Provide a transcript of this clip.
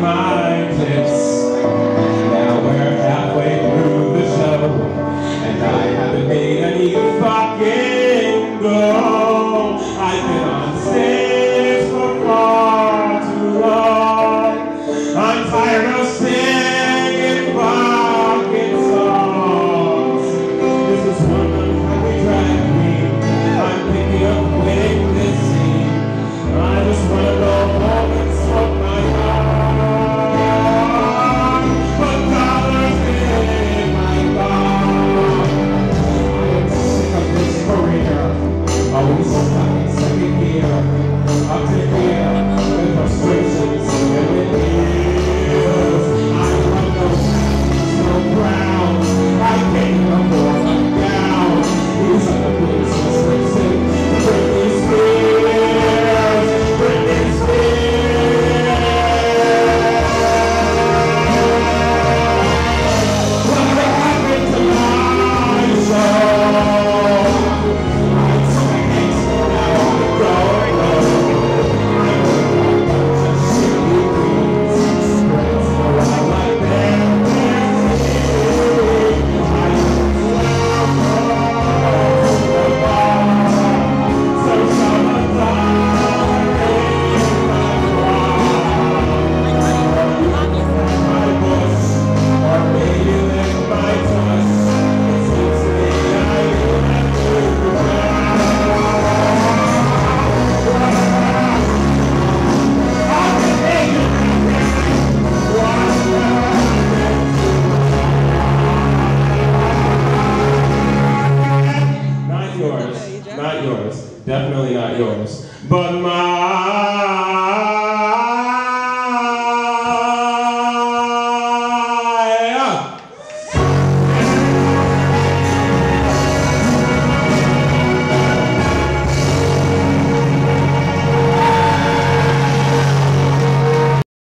my tips. Now we're halfway through the show, and I haven't made any fucking go. I've been on stage for far too long. I'm tired of singing fucking songs. This is one unhappy drag queen. I'm thinking of quitting this scene. I just wanna go home and smoke my heart. But dollars in my car. I am sick of this career. Always stuck in second gear. Up to here with frustrations and with heels. I run no paths, no ground. I can't afford a gown. These are the blues just listen. Britney Spears, Britney Spears. What happened to my show? I took it, now I go low. I know a bunch of shitty queens, spreads around like them. I just swear to the bar, so summertime in my my bush, or maybe lick my tush. It seems to me I have to Not yours, not yours, definitely not yours.